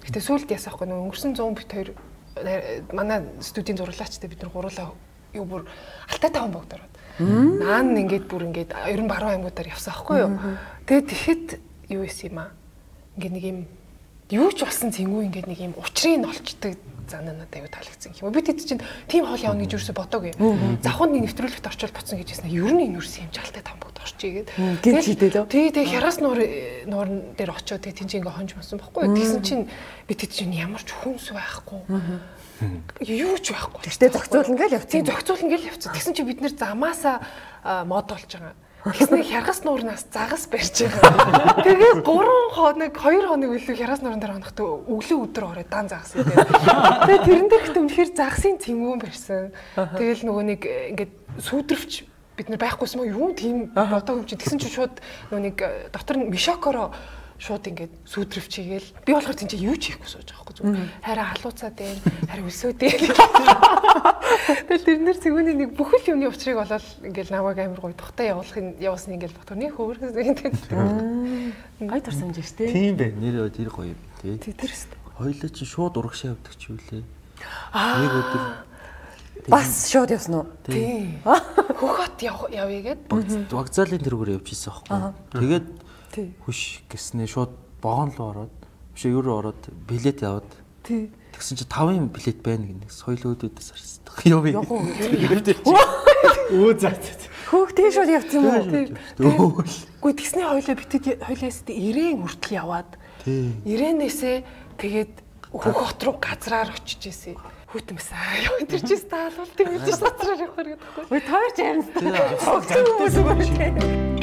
Гэтэ сүүлд ясаахгүй нөгөө өнгөрсөн 100 бит 2 манай студийн зурлаачтай бид нар гуруулаа юу бүр алтай таван богд ороод. Наан ингээд бүр ингээд 90 баруун аймагуудаар явсан байхгүй юу. Тэгээд тэгэхэд юу исэн юм аа. Ингээд нэг юм юу ч болсон зэнгүү ингээд нэг юм учрыг олчдаг зан надад аюу таалагдсан юм. Бид хэд чинь тийм хоол явна гэж юусоо бодоогүй. Завханд нэг нэвтрүүлэгт орчвол боцсон гэж хэлсэн. Ер нь энэ үрс юм жалтай таван богд орчих гээд. Тэгээд хяраас нуурн дээр очиод тэгээд тийч ингээ хонж мөсөн байхгүй. Тэгсэн чинь бид хэд чинь ямар ч хүнс байхгүй. Юу ч байхгүй. Тэгтээ зохицуулна гэж явцсан. Тийм зохицуулна гэж явцсан. Тэгсэн чи бид нэр замаасаа мод болж байгаа. Тэгснэ хяргас нуурнаас загас барьж байгаа. Тэгээ 3 хоног 2 хоног илүү хяргас нуурн дээр хоногт өглөө өдөр ороод дан загсан тийм. Тэгээ тэрэн дээр ихтэй үнэхээр загсын цэнгүүн барьсан. Тэгэл нөгөө нэг ингээд сүйдрвч бид нар байхгүйсэн мó юу тийм бодоог юм чи тэгсэн чи шууд нөгөө нэг дотор нь мишокоро шууд ингээд сүйдрвч хийгээл би болохоор тийм чи юу ч хийхгүй сууж байгаа байхгүй зүгээр. Хараа халууцаад байна. Хараа өсөөдэй. Тэгэл тэрнэр цэгүүний нэг бүхэл юмны учрыг болоод ингээд намайг амар гоё тухтай явуулсан ингээд ботор нэг хөөрхөн тийм. Гой турсан жиш тий. Тийм бэ. Нэр тэр гоё юм тий. Тэр өст. Хоёлаа чи шууд урагшаа явдаг ч юу лээ. Нэг өдөр бас шууд явсан уу? Тийм. Хөхөт явъя гээд вокзалын тэргээр явж исэн аахгүй. Тэгээд хүш гэснээ шууд вагон руу ороод биш юу ороод билет аваад тэгсэн чи 5 билет байна гэнэ. Соёл өөдөөс харсан. Яв би. Өө за. Хөөх тийм шууд явсан юм уу? Үгүй тэгснээ хоёлаа битэд хоёлаас 90 хүртэл яваад 90-ээсээ тэгээд хөхөт руу газраар очиж ийсэн. Хүүтэмсаа. Яа тэр чи таалуулт юм чи сатраар явах хэрэгтэй. Ой таарч амт.